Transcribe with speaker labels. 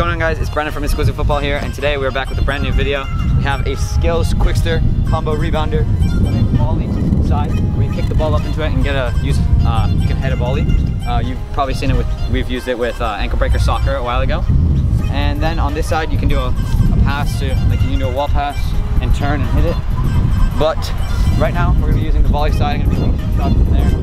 Speaker 1: going on, guys? It's Brendan from Exclusive Football here, and today we're back with a brand new video. We have a skills quickster combo rebounder on a volley side where you kick the ball up into it and get a you can head a volley. You've probably seen it we've used it with ankle breaker soccer a while ago. And then on this side you can do a pass to, like, you can do a wall pass and turn and hit it. But right now we're gonna be using the volley side. I'm gonna be taking some shots from there.